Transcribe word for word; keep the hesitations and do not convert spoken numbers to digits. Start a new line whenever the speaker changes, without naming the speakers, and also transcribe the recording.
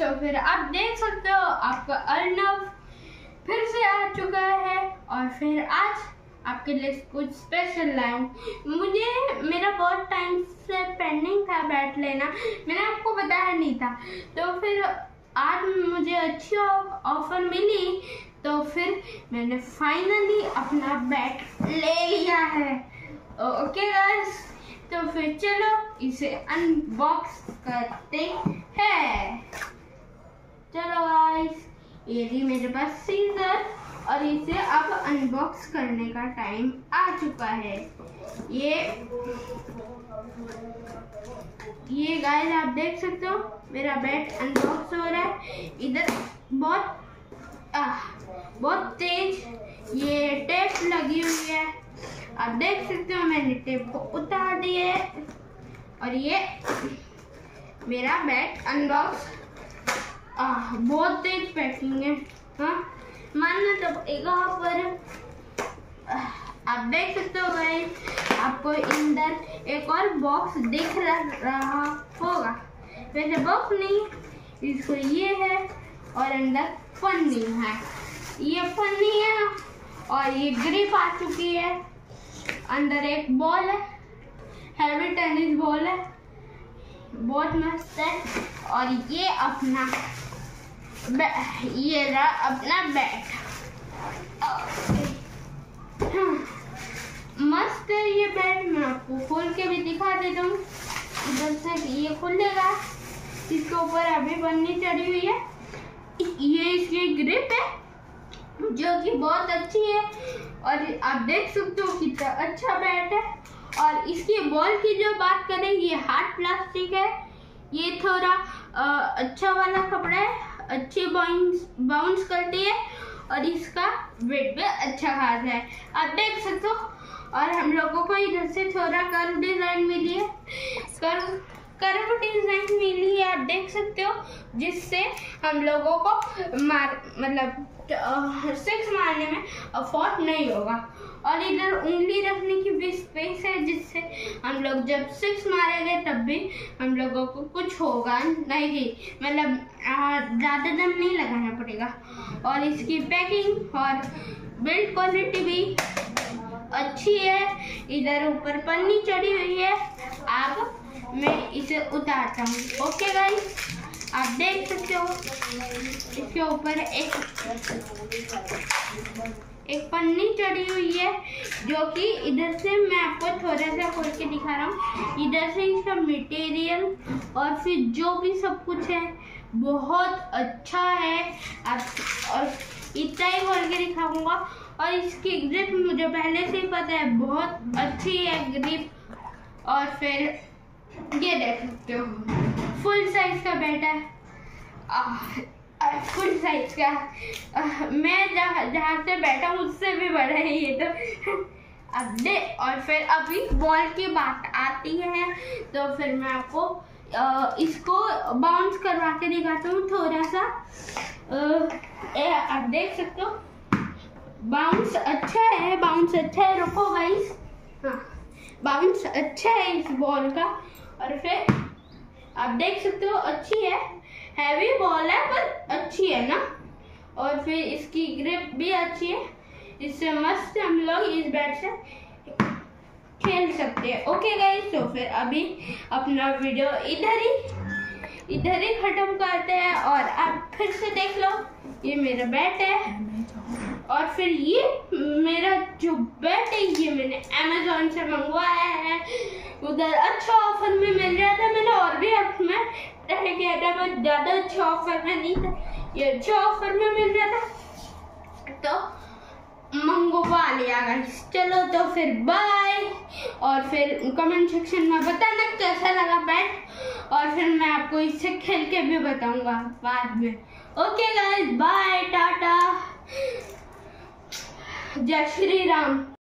तो फिर आप देख सकते हो आपका अर्नव फिर से आ चुका है और फिर आज आपके लिए कुछ स्पेशल लाया हूँ। मुझे मेरा बहुत टाइम से पेंडिंग था बैट लेना, मैंने आपको बताया नहीं था, तो फिर आज मुझे अच्छी ऑफर मिली तो फिर मैंने फाइनली अपना बैट ले लिया है। ओके गाइस, तो फिर चलो इसे अनबॉक्स करते हैं। चलो गाइस, ये भी मेरे पास सीजर और इसे अब अनबॉक्स करने का टाइम आ चुका है। ये ये गाइस आप देख सकते हो मेरा बैट अनबॉक्स हो रहा है। इधर बहुत आ, बहुत तेज ये टेप लगी हुई है, आप देख सकते हो। मैंने टेप को उतार दिया है और ये मेरा बैट अनबॉक्स। बहुत तेज पैकिंग है, हाँ मानना तो पड़ेगा। पर आप देख सकते हो गाइस, आपको अंदर एक और बॉक्स दिख रहा होगा, वैसे बॉक्स नहीं, इसको ये है और अंदर पन्नी है। ये पन्नी है और ये ग्रिप आ चुकी है। अंदर एक बॉल है, हैवी टेनिस बॉल है, बहुत मस्त है। और ये अपना ये रहा अपना बैट, मस्त है ये बैट। मैं आपको खोल के भी दिखा देता हूँ। इधर से ये खुलेगा, इसके ऊपर अभी पन्नी चढ़ी हुई है। ये इसकी ग्रिप है जो कि बहुत अच्छी है और आप देख सकते हो कितना अच्छा बैट है। और इसकी बॉल की जो बात करें, ये हार्ड प्लास्टिक है, ये थोड़ा आ, अच्छा वाला कपड़ा है, अच्छी बाउंस बाउंस करती है और इसका वेट भी अच्छा खासा है, आप देख सकते हो। और हम लोगों को इधर से थोड़ा कर्व डिजाइन मिली है, कर्व कर्व डिजाइन मिली है, आप देख सकते हो, जिससे हम लोगों को मार मतलब सिक्स मारने में अफोर्ड नहीं होगा। और इधर उंगली रखने की भी स्पेस है, जिससे हम लोग जब सिक्स मारेंगे तब भी हम लोगों को कुछ होगा नहीं, मतलब ज़्यादा दम नहीं लगाना पड़ेगा। और इसकी पैकिंग और बिल्ड क्वालिटी भी अच्छी है। इधर ऊपर पन्नी चढ़ी हुई है, अब मैं इसे उतारता हूँ। ओके गाइस, आप देख सकते हो इसके ऊपर एक एक पन्नी चढ़ी हुई है, जो कि इधर से मैं आपको थोड़ा सा खोल के दिखा रहा हूँ। इधर से इसका मटेरियल और फिर जो भी सब कुछ है बहुत अच्छा है। आप और इतना ही खोल के दिखाऊंगा। और इसकी ग्रिप मुझे पहले से ही पता है, बहुत अच्छी है ग्रिप। और फिर ये देख सकते हो फुल साइज का बैट है, फुल साइज का। आ, मैं जहाँ जहाँ से बैठा हूँ उससे भी बड़ा है ये तो। अब दे और फिर अभी बॉल की बात आती है, तो फिर मैं आपको आ, इसको बाउंस करवा के दिखाता हूँ थोड़ा सा। आ, आप देख सकते हो बाउंस अच्छा है, बाउंस अच्छा है। रुको गाइस, हाँ बाउंस अच्छा है इस बॉल का। और फिर आप देख सकते हो अच्छी है, हैवी बॉल है पर अच्छी है ना। और फिर इसकी ग्रिप भी अच्छी है, इससे मस्त हम लोग इस बैट से खेल सकते हैं। ओके गाइस, तो फिर अभी अपना वीडियो इधर ही इधर ही खत्म करते हैं। और आप फिर से देख लो, ये मेरा बैट है। और फिर ये मेरा जो बैट है ये मैंने अमेज़न से मंगवाया है, उधर अच्छा ऑफर में मिल रहा था। मैंने और भी में ट्राई किया था पर ज़्यादा अच्छा ऑफर में नहीं था, ये अच्छा ऑफर में मिल रहा था तो मंगवा लिया गाइस। चलो तो फिर बाय। और फिर कमेंट सेक्शन में बताना कैसा लगा बैट, और फिर मैं आपको इससे खेल के भी बताऊंगा बाद में। ओके गाइस, बाय, टाटा, जय श्री राम।